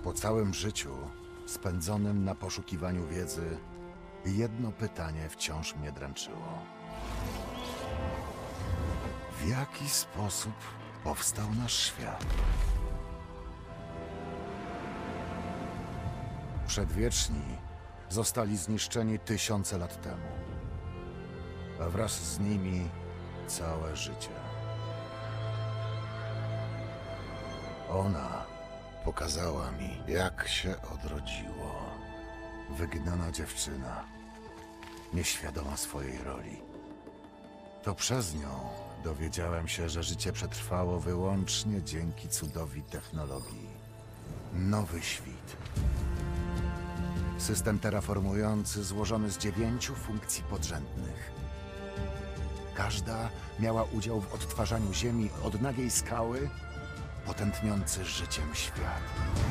Po całym życiu spędzonym na poszukiwaniu wiedzy, jedno pytanie wciąż mnie dręczyło. W jaki sposób powstał nasz świat? Przedwieczni zostali zniszczeni tysiące lat temu, a wraz z nimi całe życie. Ona pokazała mi, jak się odrodziło. Wygnana dziewczyna, nieświadoma swojej roli. To przez nią dowiedziałem się, że życie przetrwało wyłącznie dzięki cudowi technologii. Nowy świt. System terraformujący złożony z 9 funkcji podrzędnych. Każda miała udział w odtwarzaniu Ziemi od nagiej skały po tętniący życiem świat,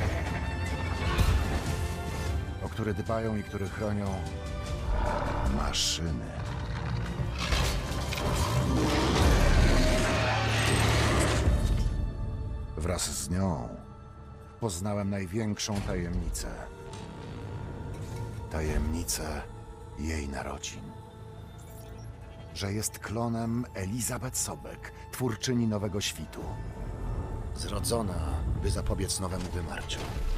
o który dbają i który chronią maszyny. Wraz z nią poznałem największą tajemnicę. Tajemnicę jej narodzin. Że jest klonem Elizabeth Sobek, twórczyni Nowego Świtu. Zrodzona, by zapobiec nowemu wymarciu.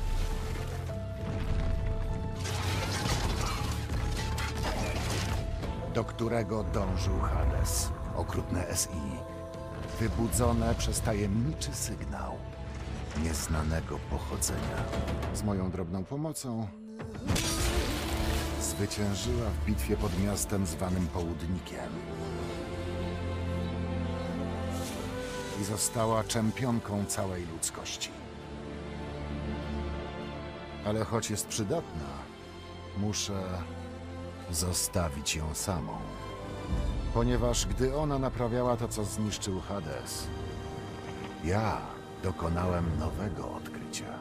Do którego dążył Hades, okrutne SI, wybudzone przez tajemniczy sygnał nieznanego pochodzenia. Z moją drobną pomocą zwyciężyła w bitwie pod miastem zwanym Południkiem. I została czempionką całej ludzkości. Ale choć jest przydatna, muszę zostawić ją samą. Ponieważ gdy ona naprawiała to, co zniszczył Hades, ja dokonałem nowego odkrycia.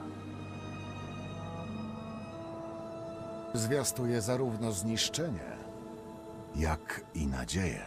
Zwiastuje zarówno zniszczenie, jak i nadzieję.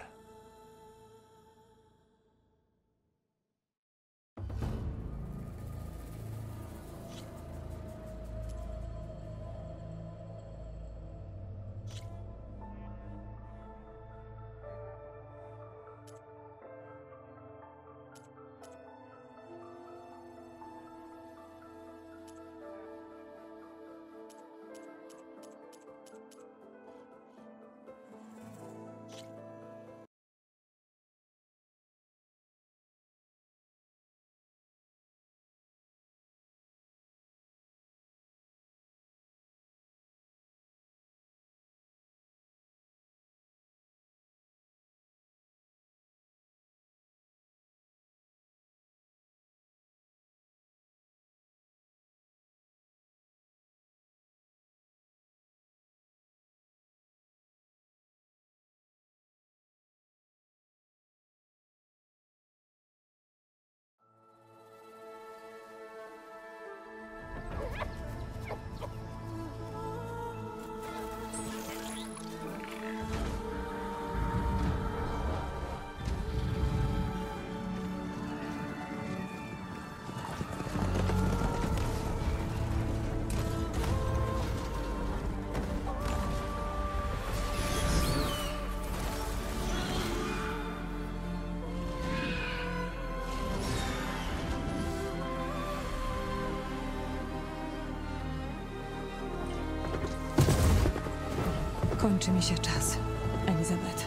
Kończy mi się czas, Elizabeth.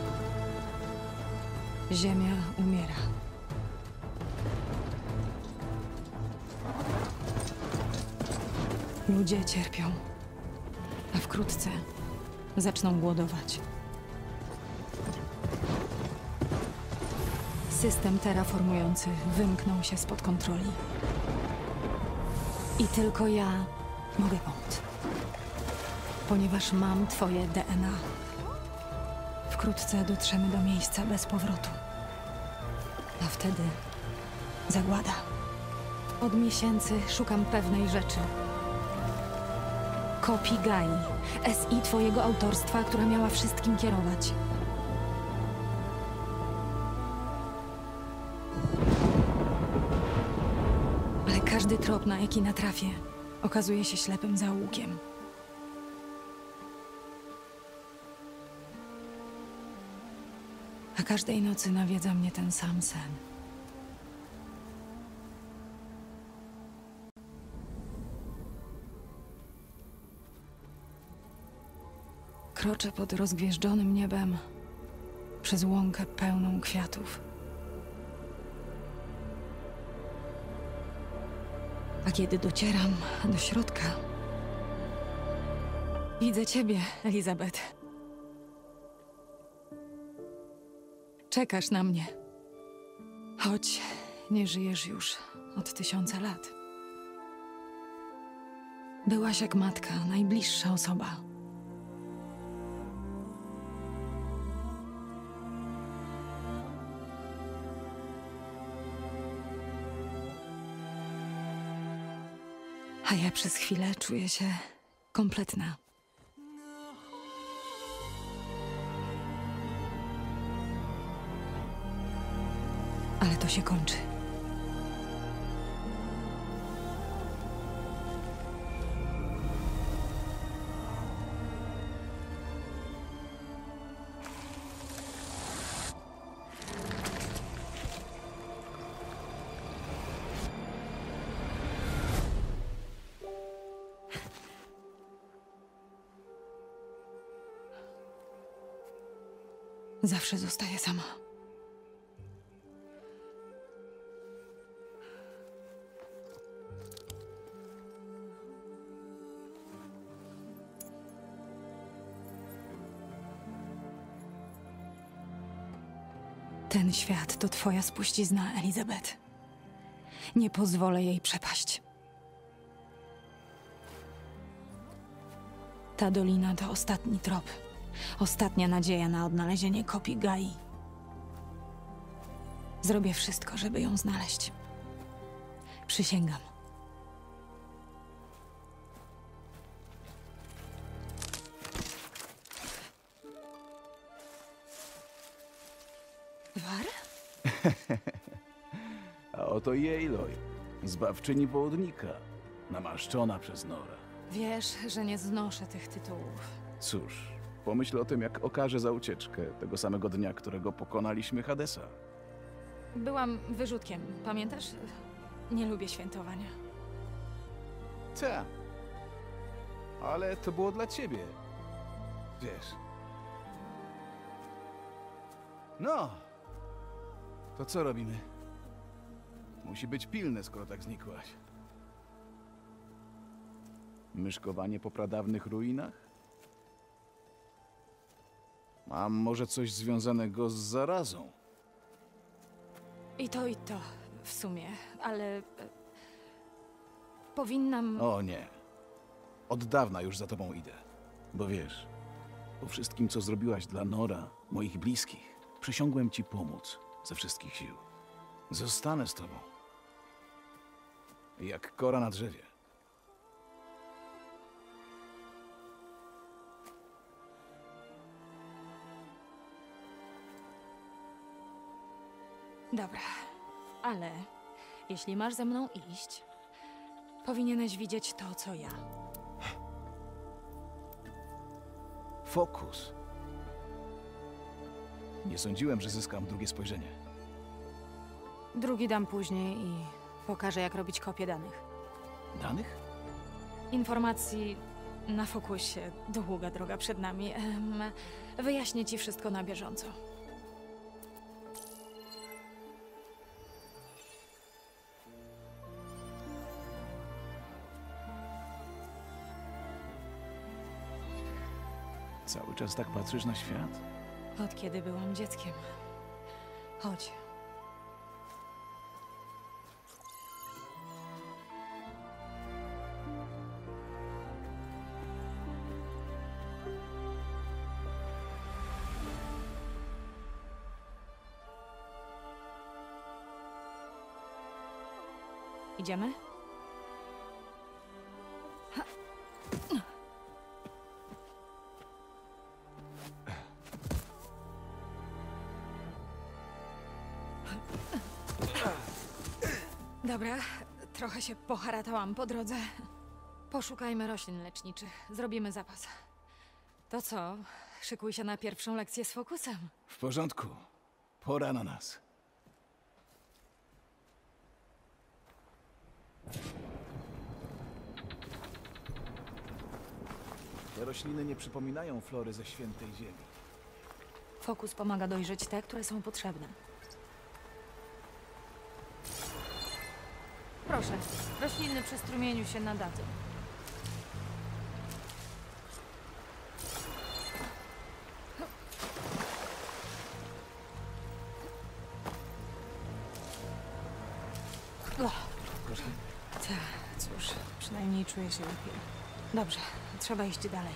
Ziemia umiera. Ludzie cierpią, a wkrótce zaczną głodować. System terraformujący wymknął się spod kontroli. I tylko ja mogę pomóc. Ponieważ mam twoje DNA. Wkrótce dotrzemy do miejsca bez powrotu. A wtedy zagłada. Od miesięcy szukam pewnej rzeczy. Kopii Gai, SI twojego autorstwa, która miała wszystkim kierować. Ale każdy trop, na jaki natrafię, okazuje się ślepym zaułkiem. A każdej nocy nawiedza mnie ten sam sen. Kroczę pod rozgwieżdżonym niebem przez łąkę pełną kwiatów. A kiedy docieram do środka, widzę ciebie, Elizabeth. Czekasz na mnie. Choć nie żyjesz już od 1000 lat. Byłaś jak matka, najbliższa osoba. A ja przez chwilę czuję się kompletna. Ale to się kończy. Zawsze zostaję sama. Ten świat to twoja spuścizna, Elizabeth. Nie pozwolę jej przepaść. Ta dolina to ostatni trop. Ostatnia nadzieja na odnalezienie kopii Gai. Zrobię wszystko, żeby ją znaleźć. Przysięgam. War? A oto jej Aloy, zbawczyni południka, namaszczona przez Norę. Wiesz, że nie znoszę tych tytułów. Cóż, pomyśl o tym, jak okaże za ucieczkę tego samego dnia, którego pokonaliśmy Hadesa. Byłam wyrzutkiem, pamiętasz? Nie lubię świętowania. Co? Ale to było dla ciebie. Wiesz. No. To co robimy? Musi być pilne, skoro tak znikłaś. Myszkowanie po pradawnych ruinach? A może coś związanego z zarazą? I to, w sumie, ale... Powinnam... O nie. Od dawna już za tobą idę. Bo wiesz, po wszystkim, co zrobiłaś dla Nora, moich bliskich, przysiągłem ci pomóc ze wszystkich sił. Zostanę z tobą. Jak kora na drzewie. Dobra, ale jeśli masz ze mną iść, powinieneś widzieć to, co ja. Fokus. Nie sądziłem, że zyskam drugie spojrzenie. Drugi dam później i pokażę, jak robić kopię danych. Danych? Informacji na fokusie. Długa droga przed nami. Wyjaśnię ci wszystko na bieżąco. Cały czas tak patrzysz na świat? Od kiedy byłam dzieckiem. Chodź. Idziemy? Dobra, trochę się poharatałam po drodze. Poszukajmy roślin leczniczych. Zrobimy zapas. To co? Szykuj się na pierwszą lekcję z fokusem. W porządku. Pora na nas. Te rośliny nie przypominają flory ze świętej ziemi. Fokus pomaga dojrzeć te, które są potrzebne. Proszę, rośliny przy strumieniu się nadadzą. Proszę. Cóż, przynajmniej czuję się lepiej. Dobrze, trzeba iść dalej.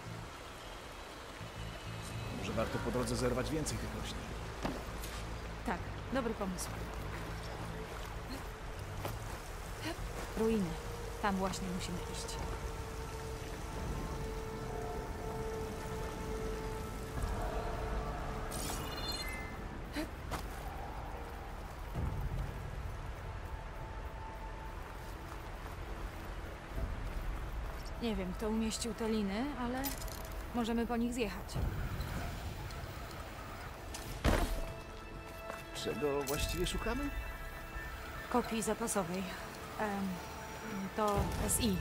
Może warto po drodze zerwać więcej tych roślin. Tak, dobry pomysł. Ruiny. Tam właśnie musimy iść. Nie wiem, kto umieścił te liny, ale możemy po nich zjechać. Czego właściwie szukamy? Kopii zapasowej. To SI.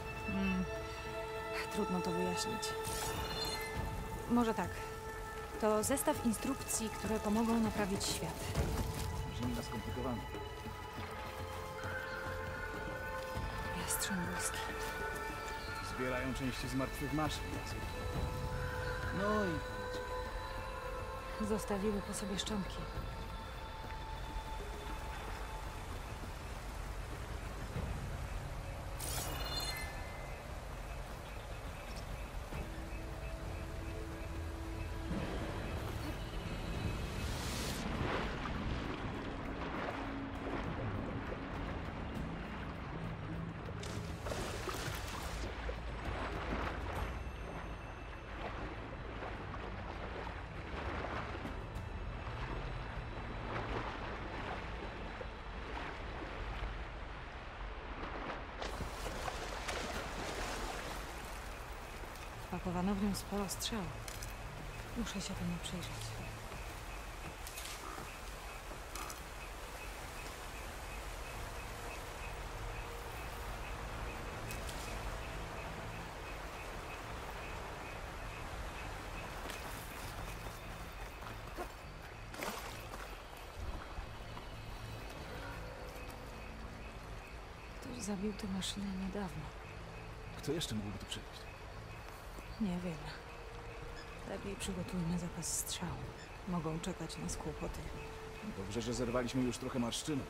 Trudno to wyjaśnić. Może tak. To zestaw instrukcji, które pomogą naprawić świat. Brzmi na skomplikowane. Jastrzębowski. Zbierają części z martwych maszyn. Jak zwykle. No i Zostawiły po sobie szczątki. Pakowano w nią sporo strzał. Muszę się temu przyjrzeć. Ktoś zabił tę maszynę niedawno. kto jeszcze mógłby tu przyjść? Nie wiem. Lepiej przygotujmy zapas strzał. Mogą czekać nas kłopoty. Dobrze, że zerwaliśmy już trochę marszczynu.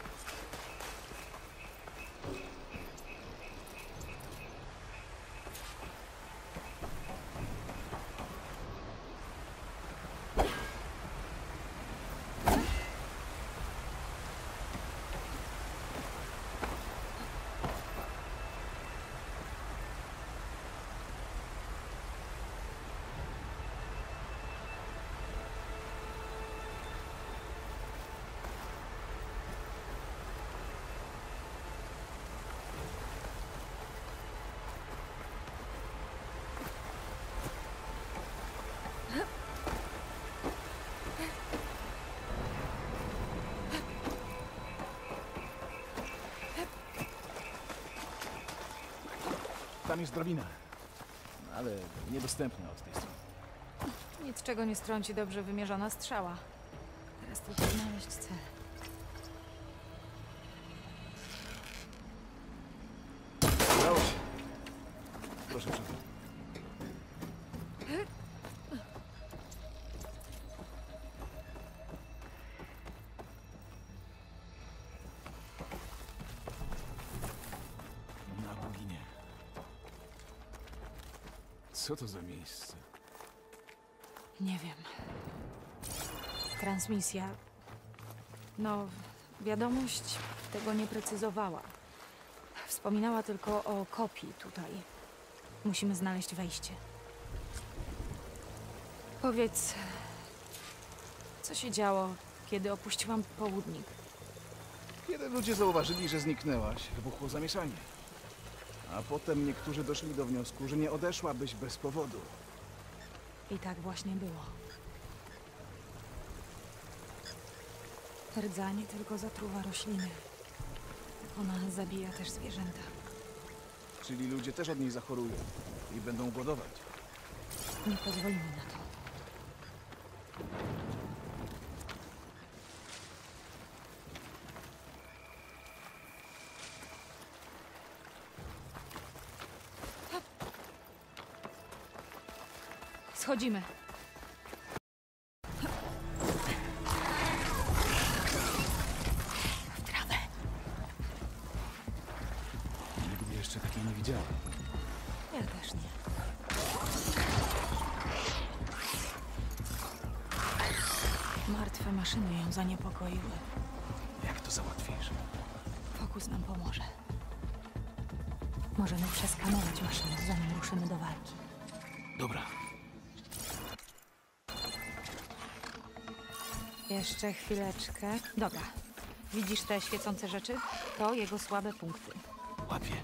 Tam jest drabina, ale niedostępna od tej strony. Nic czego nie strąci dobrze wymierzona strzała. Teraz tylko znaleźć cel. Udało się. Proszę przodem. Na boginie. Co to za miejsce? Nie wiem. Transmisja. No, wiadomość tego nie precyzowała. Wspominała tylko o kopii tutaj. Musimy znaleźć wejście. Powiedz, co się działo, kiedy opuściłam południk? Kiedy ludzie zauważyli, że zniknęłaś, wybuchło zamieszanie. A potem niektórzy doszli do wniosku, że nie odeszłabyś bez powodu. I tak właśnie było. Rdza nie tylko zatruwa rośliny. Ona zabija też zwierzęta. Czyli ludzie też od niej zachorują i będą głodować. Nie pozwolimy na to. Schodzimy. W trawę. Nigdy jeszcze takiej nie widziałem. Ja też nie. Martwe maszyny ją zaniepokoiły. Jak to załatwisz? Fokus nam pomoże. Możemy przeskanować maszynę, zanim ruszymy do walki. Dobra. Jeszcze chwileczkę. Dobra. Widzisz te świecące rzeczy? To jego słabe punkty. Łapię.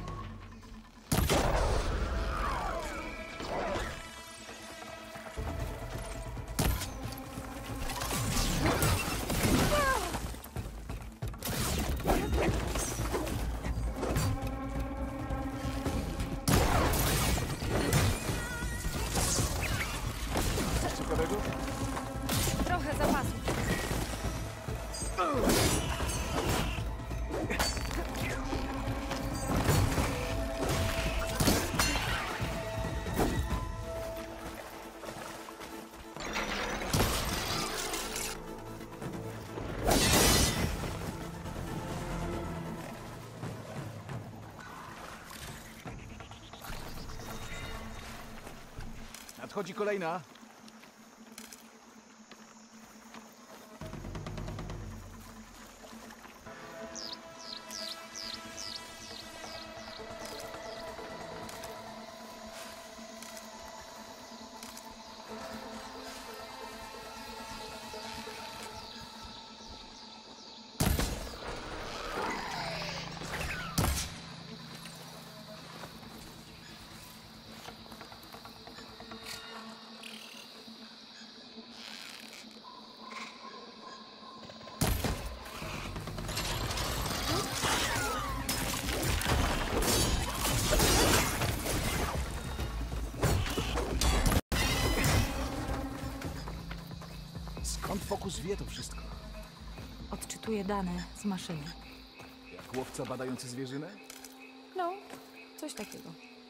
Coś ciekawego? Trochę zapasu. Nadchodzi kolejna. Skąd Fokus wie to wszystko? Odczytuję dane z maszyny. Jak łowca badający zwierzynę? No, coś takiego.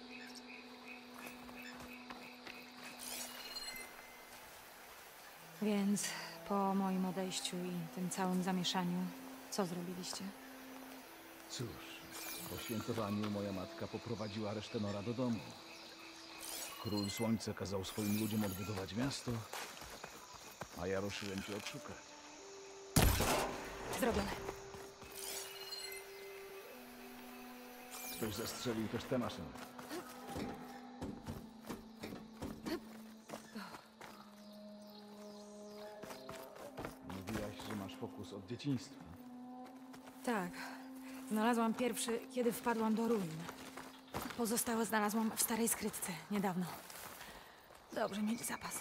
Więc po moim odejściu i tym całym zamieszaniu, co zrobiliście? Cóż, po świętowaniu moja matka poprowadziła resztę Nora do domu. Król Słońca kazał swoim ludziom odbudować miasto, a ja ruszyłem cię odszukać. Zrobione. Ktoś zastrzelił też tę maszynę. Mówiłaś, że masz Fokus od dzieciństwa. Tak. Znalazłam pierwszy, kiedy wpadłam do ruin. Pozostałe znalazłam w starej skrytce niedawno. Dobrze mieć zapas.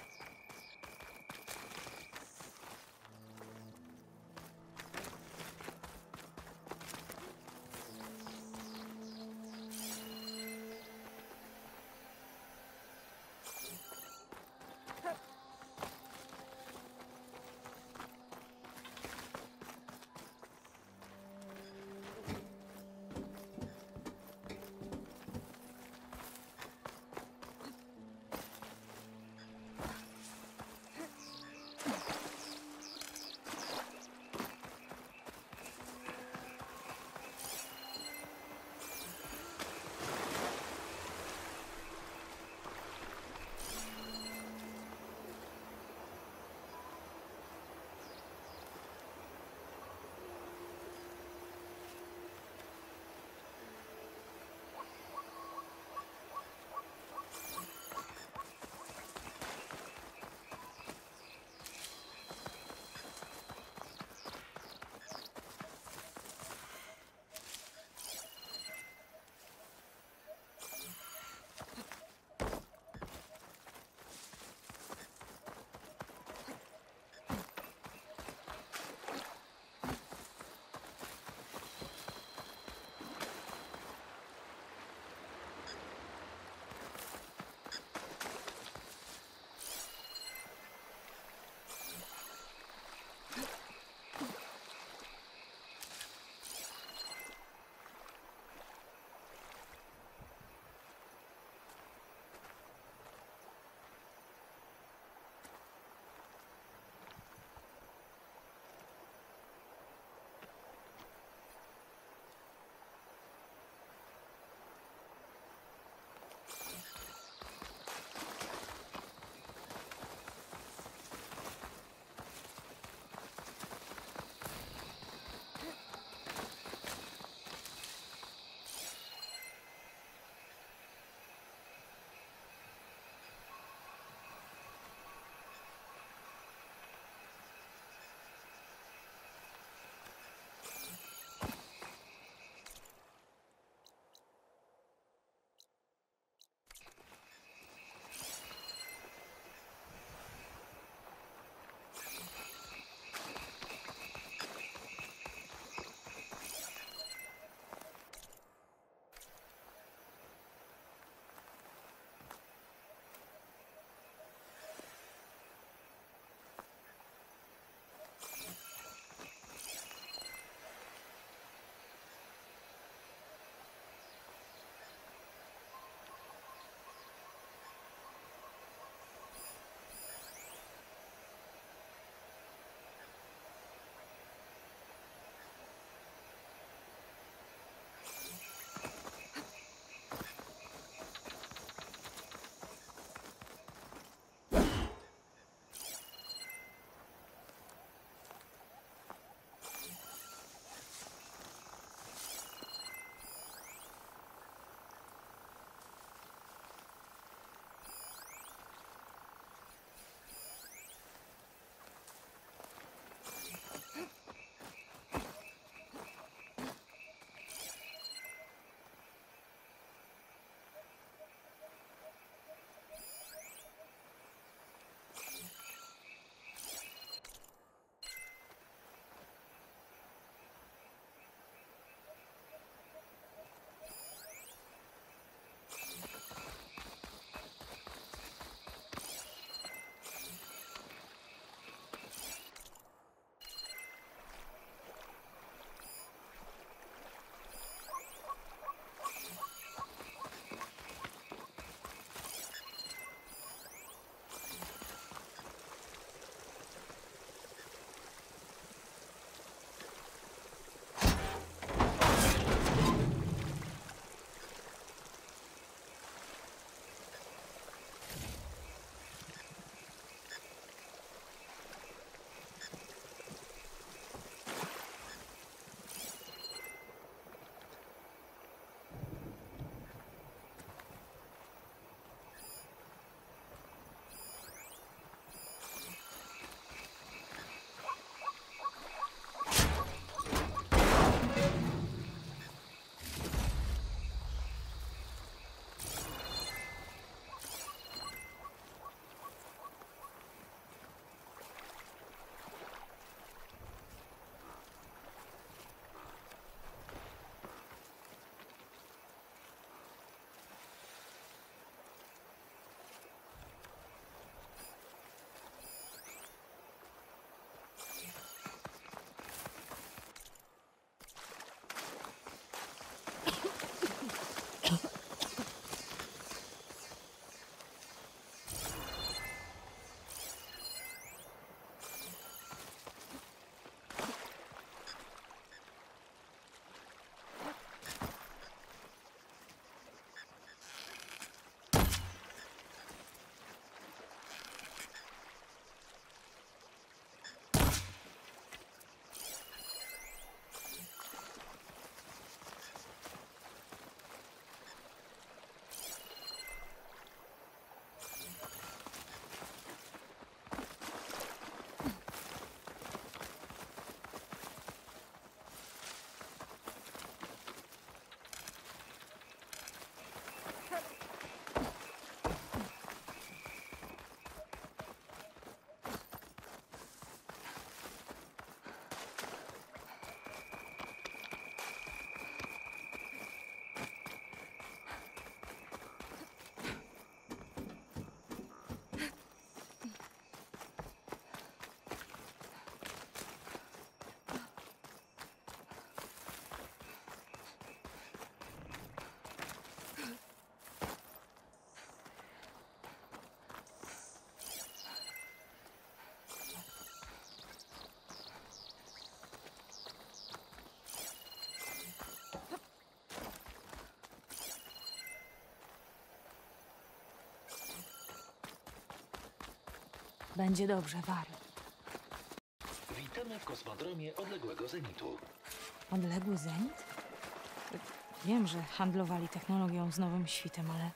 Będzie dobrze, War. Witamy w kosmodromie odległego zenitu. Odległy zenit? Wiem, że handlowali technologią z Nowym Świtem, ale...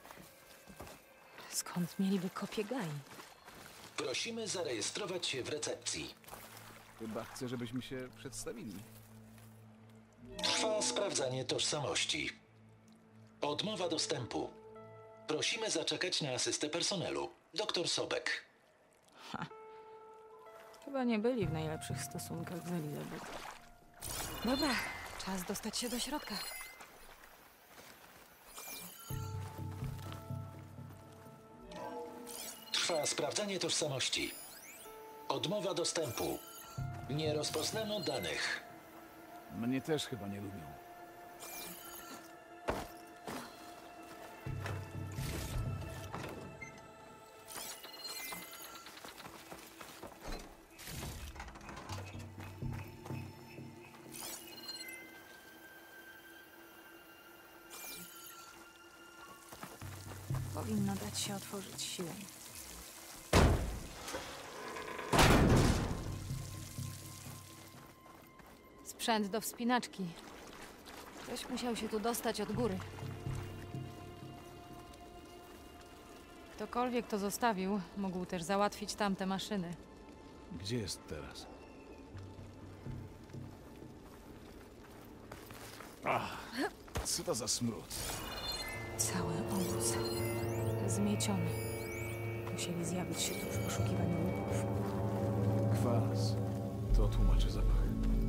Skąd mieliby kopię Gai? Prosimy zarejestrować się w recepcji. Chyba chcę, żebyśmy się przedstawili. Trwa sprawdzanie tożsamości. Odmowa dostępu. Prosimy zaczekać na asystę personelu. Doktor Sobek. Chyba nie byli w najlepszych stosunkach z Elizabeth. Dobra, czas dostać się do środka. Trwa sprawdzanie tożsamości. Odmowa dostępu. Nie rozpoznano danych. Mnie też chyba nie lubią. Powinno dać się otworzyć siłą. Sprzęt do wspinaczki. Ktoś musiał się tu dostać od góry. Ktokolwiek to zostawił, mógł też załatwić tamte maszyny. Gdzie jest teraz? Ach, co to za smród? Cały obóz. Zmieciony. Musieli zjawić się tu w poszukiwaniu łupów. Kwas. To tłumaczy zapach.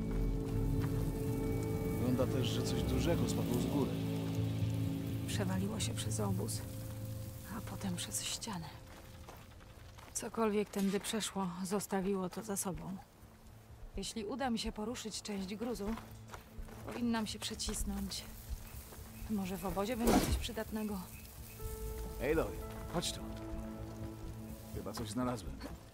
Wygląda też, że coś dużego spadło z góry. Przewaliło się przez obóz, a potem przez ścianę. Cokolwiek tędy przeszło, zostawiło to za sobą. Jeśli uda mi się poruszyć część gruzu, powinnam się przecisnąć. Może w obozie będzie coś przydatnego. Aloy, chodź tu. Chyba coś znalazłem.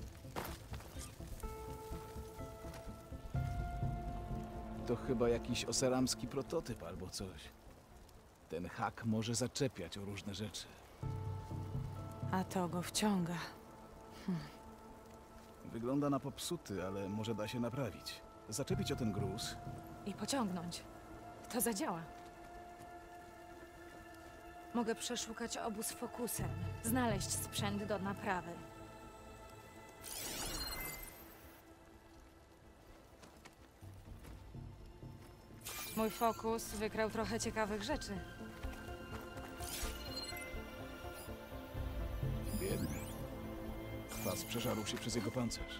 To chyba jakiś oseramski prototyp albo coś. Ten hak może zaczepiać o różne rzeczy. A to go wciąga. Wygląda na popsuty, ale może da się naprawić. Zaczepić o ten gruz. I pociągnąć. To zadziała. Mogę przeszukać obóz fokusem, znaleźć sprzęt do naprawy. Mój fokus wykrył trochę ciekawych rzeczy. Biedny. Kwas przeżarł się przez jego pancerz.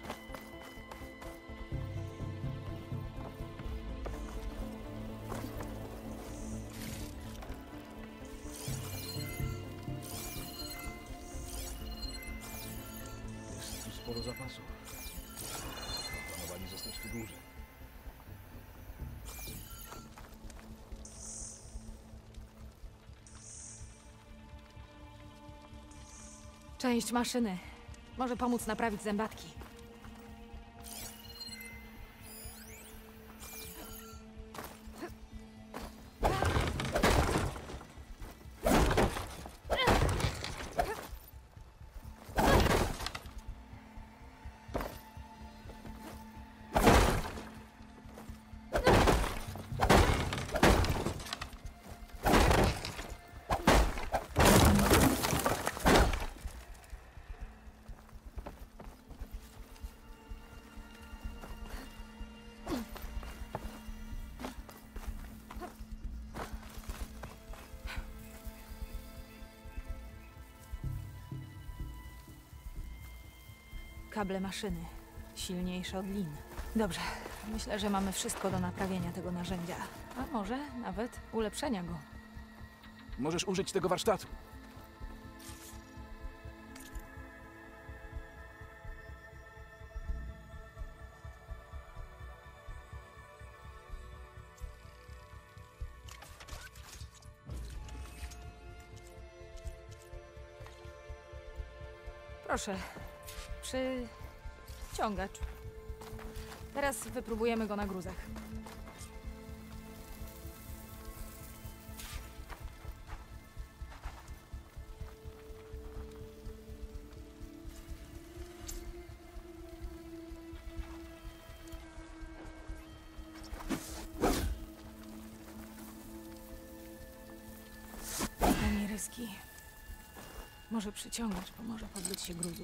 Jest tu sporo zapasów. Planowali zostać tu dłużej. Część maszyny. Może pomóc naprawić zębatki. Kable maszyny. Silniejsze od lin. Dobrze. Myślę, że mamy wszystko do naprawienia tego narzędzia. A może nawet ulepszenia go. Możesz użyć tego warsztatu. Proszę. Przyciągacz. Teraz wypróbujemy go na gruzach. deski. Może przyciągać, pomoże pozbyć się gruzu.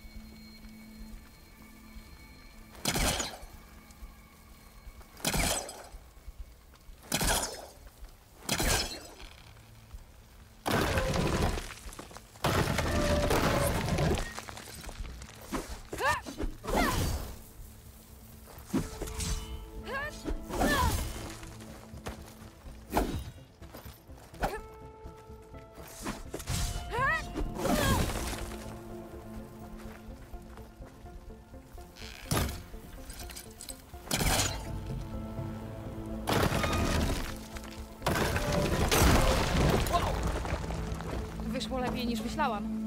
Wyszło lepiej niż myślałam.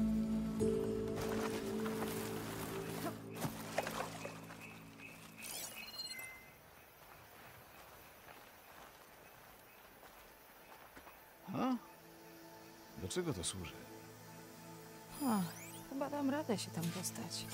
A? Do czego to służy? O, chyba dam radę się tam dostać.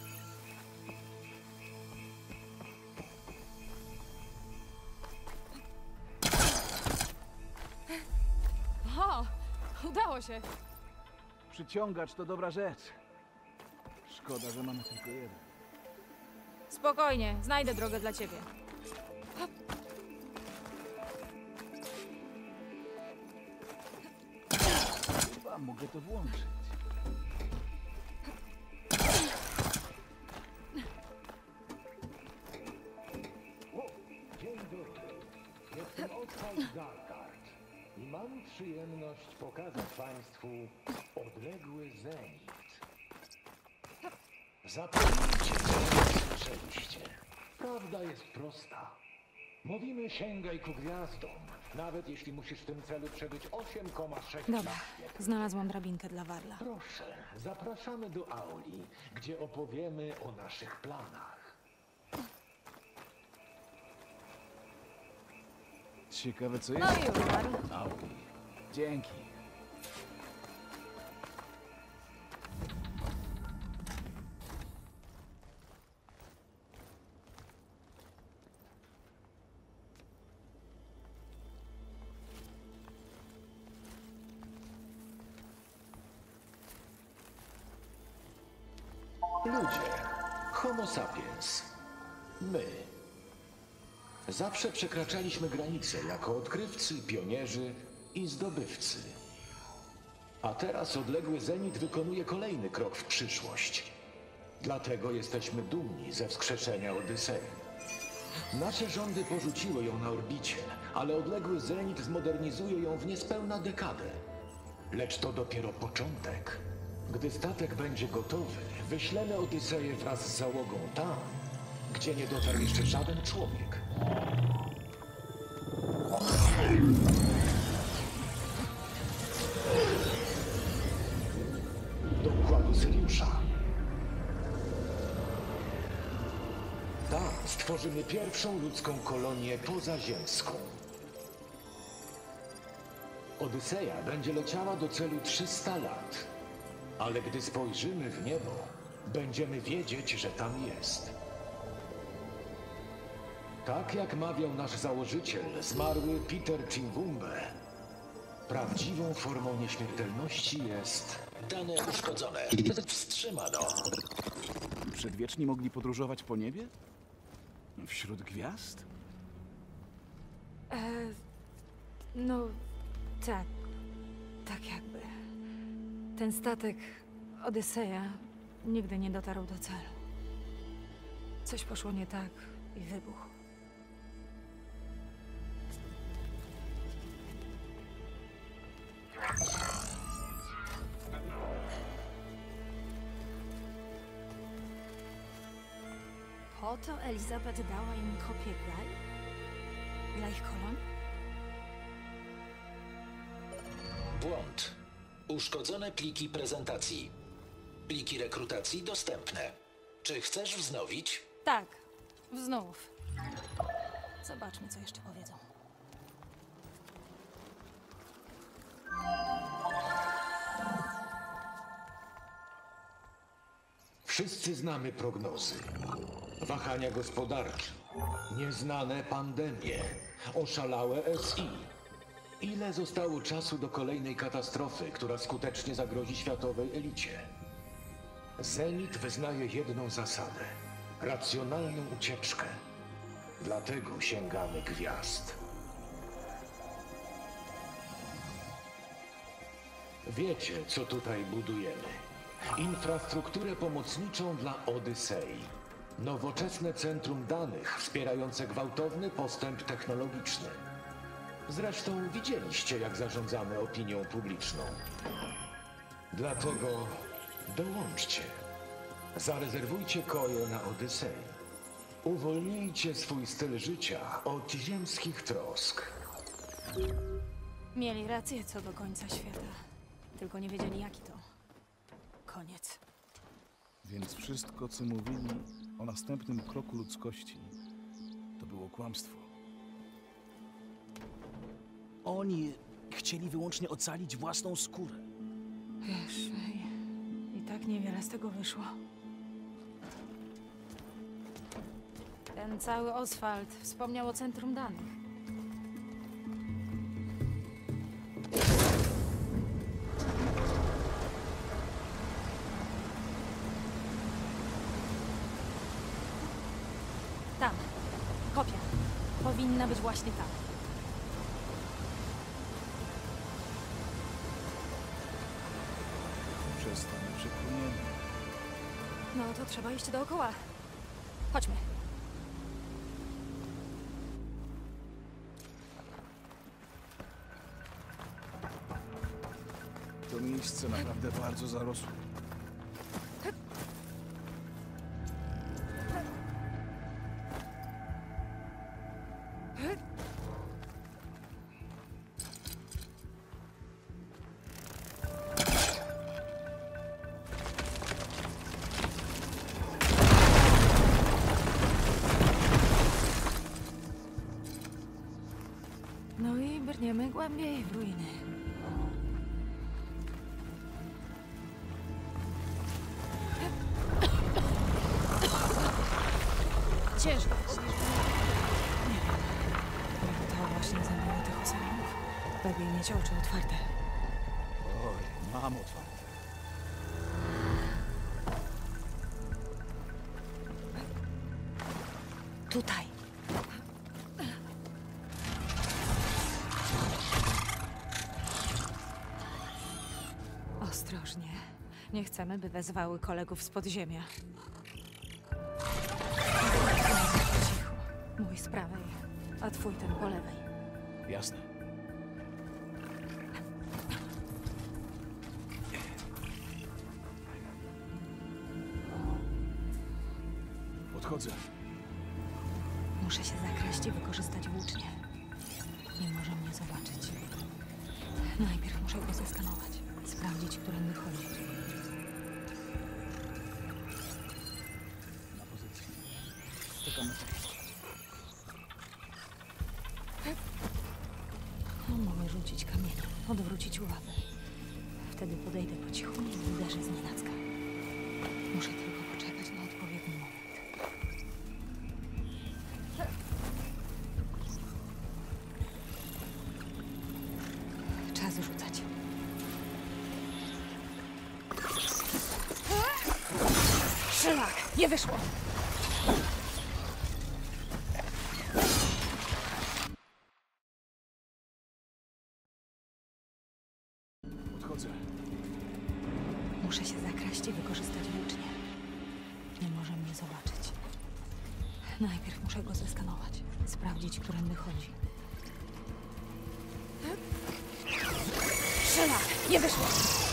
O, udało się. Przyciągacz to dobra rzecz. Szkoda, że mamy tylko jeden. Spokojnie, znajdę drogę dla ciebie. Chyba mogę to włączyć. Dzień dobry. Jestem Oswald Dalkart i mam przyjemność pokazać Państwu odległy zenit. Zapomnijcie, co słyszeliście. Prawda jest prosta. Mówimy sięgaj ku gwiazdom, nawet jeśli musisz w tym celu przebyć 8,6 Dobra, lat. znalazłam drabinkę dla Warla. Proszę, zapraszamy do auli, gdzie opowiemy o naszych planach. Ciekawe co No jest. i umarł. Audi. Dzięki. Ludzie, Homo sapiens, my. Zawsze przekraczaliśmy granice jako odkrywcy, pionierzy i zdobywcy. A teraz odległy zenit wykonuje kolejny krok w przyszłość. Dlatego jesteśmy dumni ze wskrzeszenia Odysei. Nasze rządy porzuciły ją na orbicie, ale odległy zenit zmodernizuje ją w niespełna dekadę. Lecz to dopiero początek. Gdy statek będzie gotowy, wyślemy Odyseję wraz z załogą tam, gdzie nie dotarł jeszcze żaden człowiek. Do układu Syriusza. Tam stworzymy pierwszą ludzką kolonię pozaziemską. Odyseja będzie leciała do celu 300 lat. Ale gdy spojrzymy w niebo, będziemy wiedzieć, że tam jest. Tak jak mawiał nasz założyciel, zmarły Peter Chimbumbe, prawdziwą formą nieśmiertelności jest... Dane uszkodzone. Wstrzymano. Przedwieczni mogli podróżować po niebie? Wśród gwiazd? No, tak. Tak jakby. Ten statek, Odyseja, nigdy nie dotarł do celu. Coś poszło nie tak i wybuchł. Po to Elizabeth dała im kopię Gai? Dla ich kolonii? Błąd. Uszkodzone pliki prezentacji. Pliki rekrutacji dostępne. Czy chcesz wznowić? Tak, znów. Zobaczmy, co jeszcze powiedzą. Wszyscy znamy prognozy. Wahania gospodarcze, nieznane pandemie, oszalałe SI. Ile zostało czasu do kolejnej katastrofy, która skutecznie zagrozi światowej elicie? Zenit wyznaje jedną zasadę. Racjonalną ucieczkę. Dlatego sięgamy gwiazd. Wiecie, co tutaj budujemy. Infrastrukturę pomocniczą dla Odysei. Nowoczesne centrum danych wspierające gwałtowny postęp technologiczny. Zresztą widzieliście, jak zarządzamy opinią publiczną. Dlatego dołączcie. Zarezerwujcie koje na Odysei. Uwolnijcie swój styl życia od ziemskich trosk. Mieli rację co do końca świata. Tylko nie wiedzieli, jaki to koniec. Więc wszystko, co mówili o następnym kroku ludzkości, to było kłamstwo. Oni chcieli wyłącznie ocalić własną skórę. Wiesz, i tak niewiele z tego wyszło. Ten cały Oswald wspomniał o centrum danych. Tam. Kopia. Powinna być właśnie tam. Przestanę przepłyniemy. No to trzeba iść dookoła. Chodźmy. To miejsce naprawdę bardzo zarosłe. No i brniemy głębiej w ruiny. Ciężko. Nie wiem. Może to właśnie zabiło tych oceanów. Lepiej mieć oczy otwarte. Oj, mam otwarte. Tutaj. Ostrożnie. Nie chcemy, by wezwały kolegów z podziemia. Cicho. Mój z prawej, a twój ten po lewej. Jasne. Podchodzę. Muszę się zakraść i wykorzystać włócznie. Nie może mnie zobaczyć. Najpierw muszę go zeskanować. Sprawdzić, którędy chodzi. Na pozycji. Czekam na to. Mogę rzucić kamieniem, odwrócić uwagę. Wtedy podejdę po cichu i uderzę znienacka. Muszę tylko poczekać na odpowiedni moment. Czas rzucać. Szlak! Nie wyszło! Podchodzę. Muszę się zakraść i wykorzystać włócznie. Nie może mnie zobaczyć. Najpierw muszę go zeskanować. Sprawdzić, którędy chodzi. Szlak! Nie wyszło!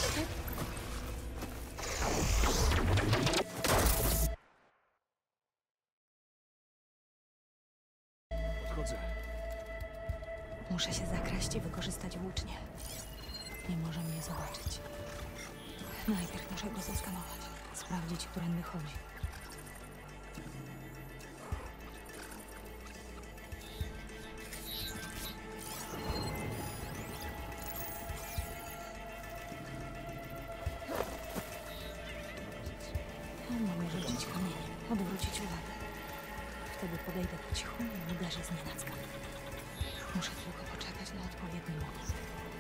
Podchodzę. Muszę się zakraść i wykorzystać włócznie. Nie może mnie zobaczyć. Najpierw muszę go zeskanować. Sprawdzić, którędy chodzi. Mogę rzucić kamieniem, odwrócić uwagę. Wtedy podejdę po cichu i uderzę znienacka. Muszę tylko poczekać na odpowiedni moment.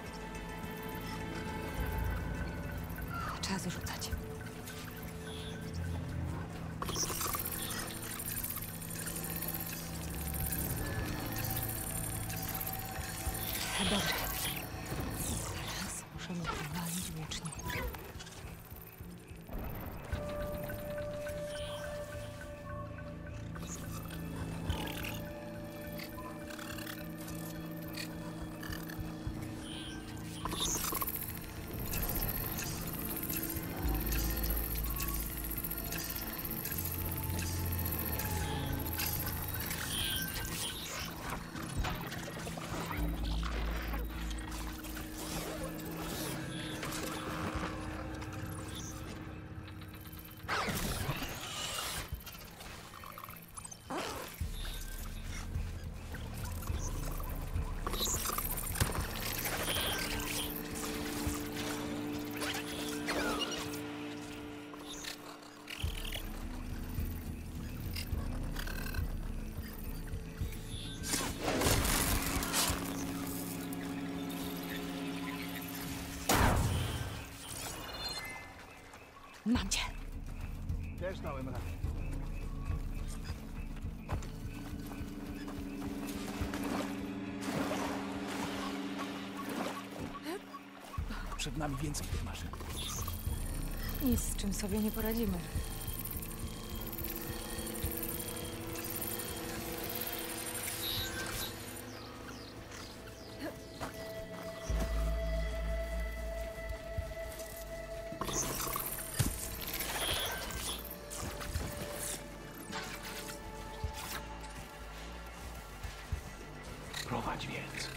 Czas rzucać. Dobrze. Teraz muszę mu powalić włócznie. Mam cię. Też dałem radę. Przed nami więcej tych maszyn. Nic, z czym sobie nie poradzimy. Prowadź więc.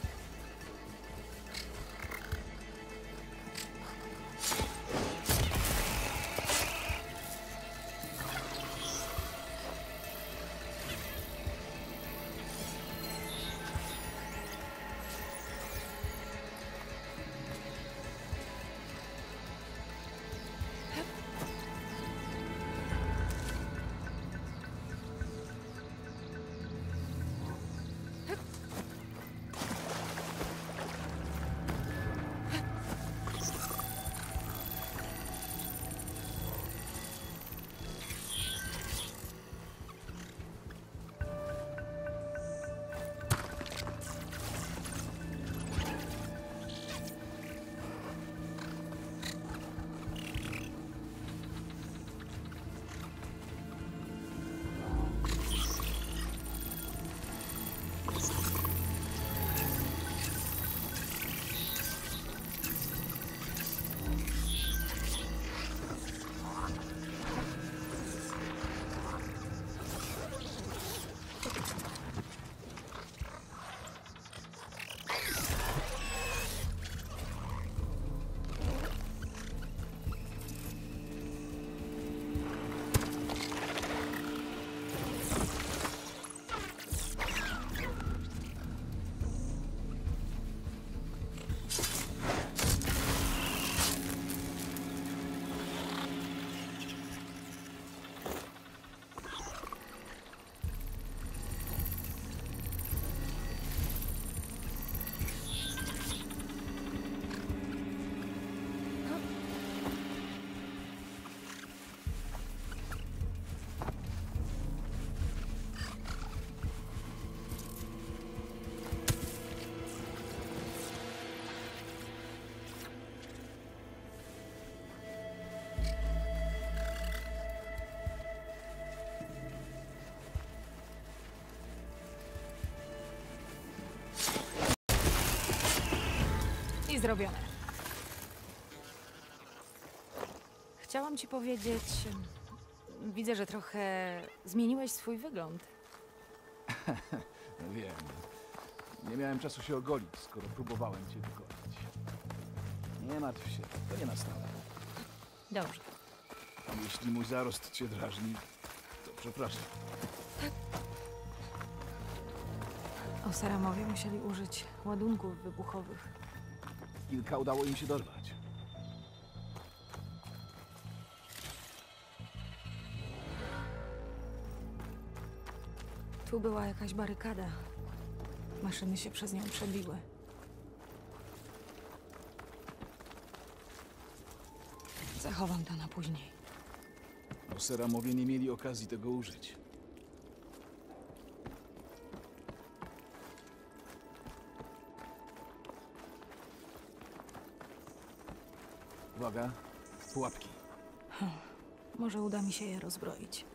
I zrobione. Chciałam ci powiedzieć... Widzę, że trochę zmieniłeś swój wygląd. Wiem. Nie miałem czasu się ogolić, skoro próbowałem cię wykonać. Nie martw się, to nie na stałe. Dobrze. A jeśli mój zarost cię drażni, to przepraszam. Osaramowie musieli użyć ładunków wybuchowych. Kilka udało im się dorwać. Tu była jakaś barykada. Maszyny się przez nią przebiły. Zachowam to na później. Oseramowie nie mieli okazji tego użyć. Uwaga, pułapki. Może uda mi się je rozbroić.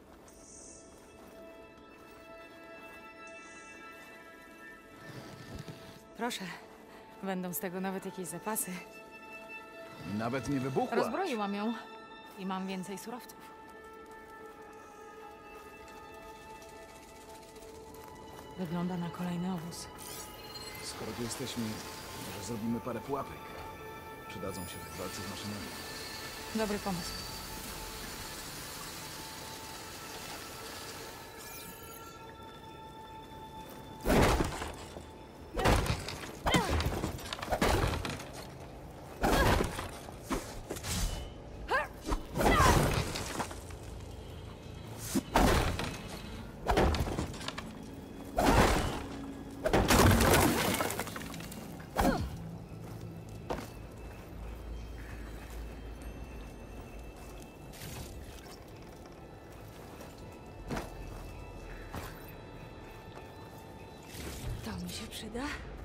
Proszę. Będą z tego nawet jakieś zapasy. Nawet nie wybuchła. Rozbroiłam ją i mam więcej surowców. Wygląda na kolejny obóz. Skoro tu jesteśmy, może zrobimy parę pułapek. Przydadzą się w walce z maszynami. Dobry pomysł. To mi się przyda.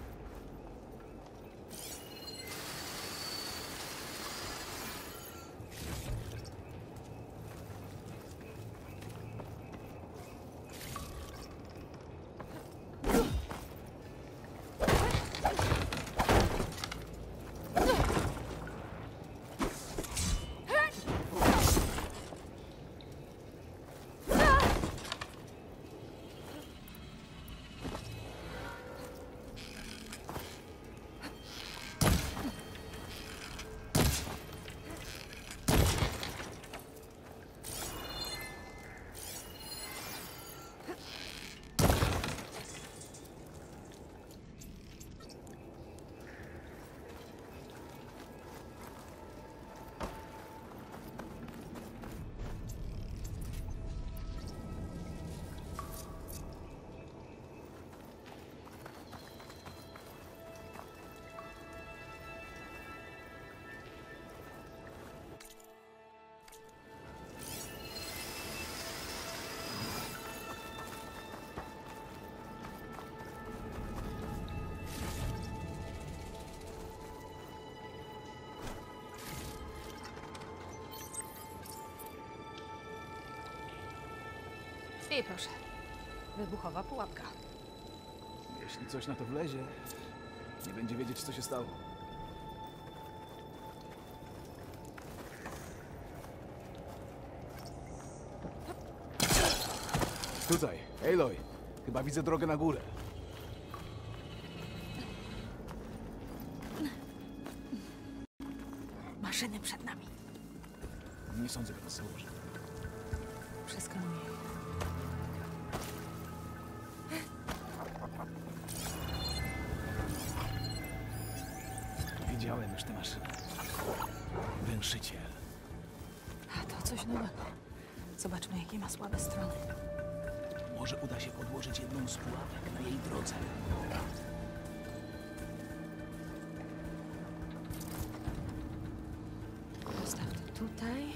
I proszę. Wybuchowa pułapka. Jeśli coś na to wlezie, nie będzie wiedzieć, co się stało. Tutaj, Aloy. Chyba widzę drogę na górę. Maszyny przed nami. Nie sądzę, by nas założy. Przeskanuję. Widziałem już tę maszynę. Węszyciel. A to coś nowego. Zobaczmy, jakie ma słabe strony. Może uda się podłożyć jedną z pułapek na jej drodze. Postaw to tutaj.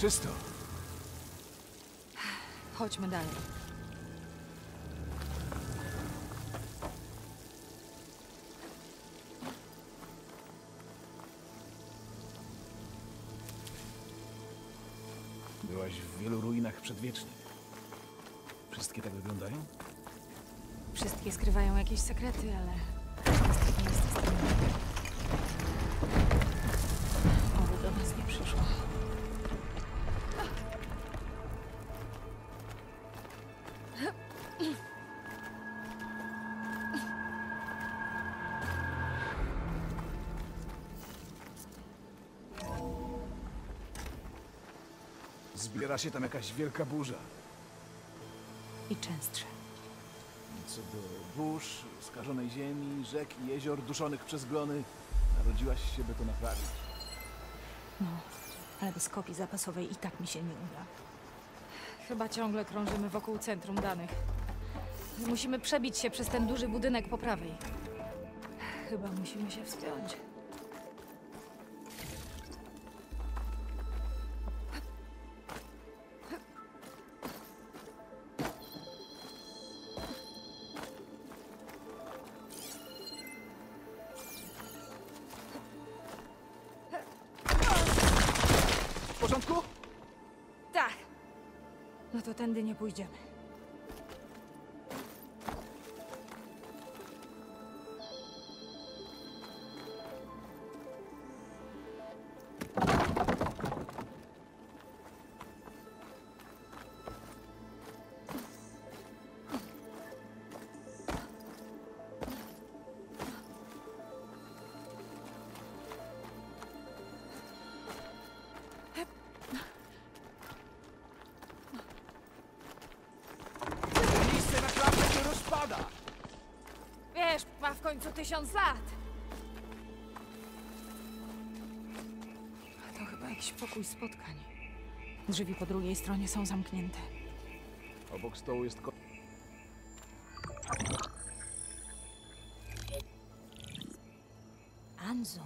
Czysto. Chodźmy dalej. Byłaś w wielu ruinach przedwiecznych. Wszystkie tak wyglądają? Wszystkie skrywają jakieś sekrety, ale niestety nie jest to oby do nas nie przyszło. Zbiera się tam jakaś wielka burza. I częstsze. Co do burz, skażonej ziemi, rzek i jezior duszonych przez glony, narodziłaś się, by to naprawić. No, ale bez kopii zapasowej i tak mi się nie uda. Chyba ciągle krążymy wokół centrum danych. Musimy przebić się przez ten duży budynek po prawej. Chyba musimy się wspiąć. W porządku? Tak! No to tędy nie pójdziemy. Miejsce naprawdę się rozpada! Wiesz, ma w końcu 1000 lat! To chyba jakiś pokój spotkań. Drzwi po drugiej stronie są zamknięte. Obok stołu jest Anzu.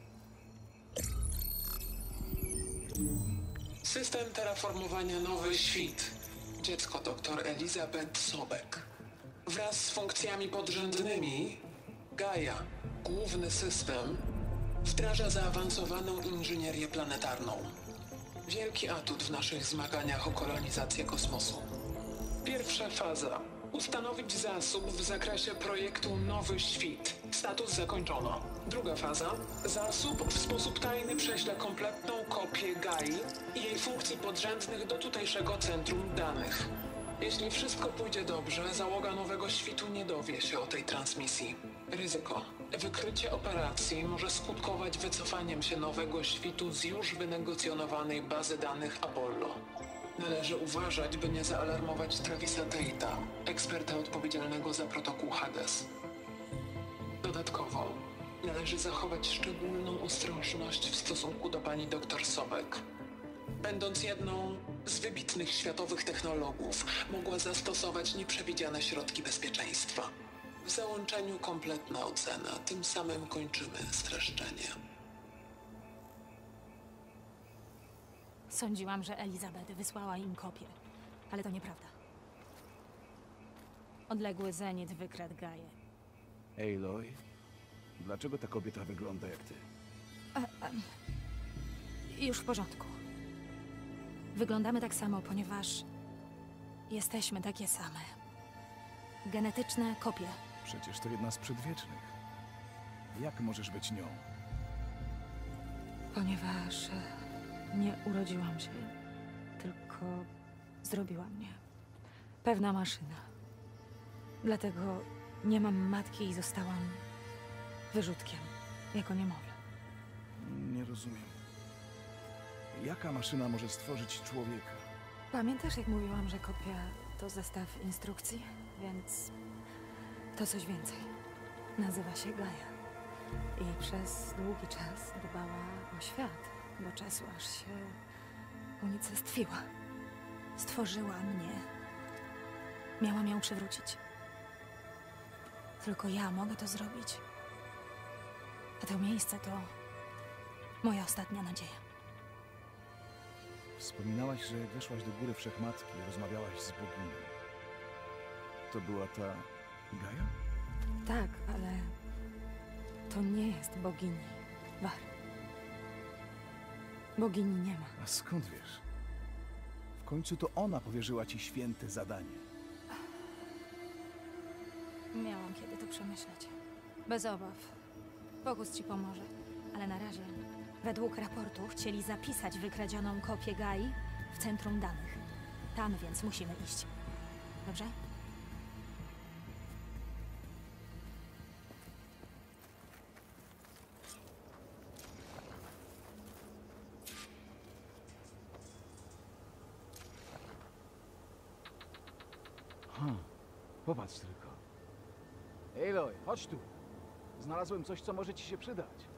System terraformowania Nowy Świt. Dziecko dr Elizabeth Sobek. Wraz z funkcjami podrzędnymi, Gaia, główny system, wdraża zaawansowaną inżynierię planetarną. Wielki atut w naszych zmaganiach o kolonizację kosmosu. Pierwsza faza. Ustanowić zasób w zakresie projektu Nowy Świt. Status zakończono. Druga faza. Zasób w sposób tajny prześle kompletną kopię Gai i jej funkcji podrzędnych do tutejszego centrum danych. Jeśli wszystko pójdzie dobrze, załoga Nowego Świtu nie dowie się o tej transmisji. Ryzyko. Wykrycie operacji może skutkować wycofaniem się Nowego Świtu z już wynegocjonowanej bazy danych Apollo. Należy uważać, by nie zaalarmować Travisa Tate'a, eksperta odpowiedzialnego za protokół Hades. Dodatkowo, należy zachować szczególną ostrożność w stosunku do pani dr Sobek. Będąc jedną z wybitnych światowych technologów, mogła zastosować nieprzewidziane środki bezpieczeństwa. W załączeniu kompletna ocena, tym samym kończymy streszczenie. Sądziłam, że Elizabeth wysłała im kopię, ale to nieprawda. Odległy zenit wykradł Gaję. Aloy, dlaczego ta kobieta wygląda jak ty? Już w porządku. Wyglądamy tak samo, ponieważ jesteśmy takie same. Genetyczne kopie. Przecież to jedna z przedwiecznych. Jak możesz być nią? Ponieważ nie urodziłam się, tylko zrobiła mnie. Pewna maszyna. Dlatego nie mam matki i zostałam wyrzutkiem, jako niemowlę. Nie rozumiem. Jaka maszyna może stworzyć człowieka? Pamiętasz, jak mówiłam, że kopia to zestaw instrukcji? Więc to coś więcej. Nazywa się Gaia. I przez długi czas dbała o świat, do czasu aż się unicestwiła. Stworzyła mnie. Miałam ją przywrócić. Tylko ja mogę to zrobić. A to miejsce to moja ostatnia nadzieja. Wspominałaś, że jak weszłaś do góry Wszechmatki, rozmawiałaś z boginią. To była ta Gaja? Tak, ale to nie jest bogini. War. Bogini nie ma. A skąd wiesz? W końcu to ona powierzyła ci święte zadanie. Miałam kiedy to przemyśleć. Bez obaw. Bogus ci pomoże. Ale na razie, według raportu, chcieli zapisać wykradzioną kopię Gai w centrum danych. Tam więc musimy iść. Dobrze? Popatrz tylko. Aloy, chodź tu. Znalazłem coś, co może ci się przydać.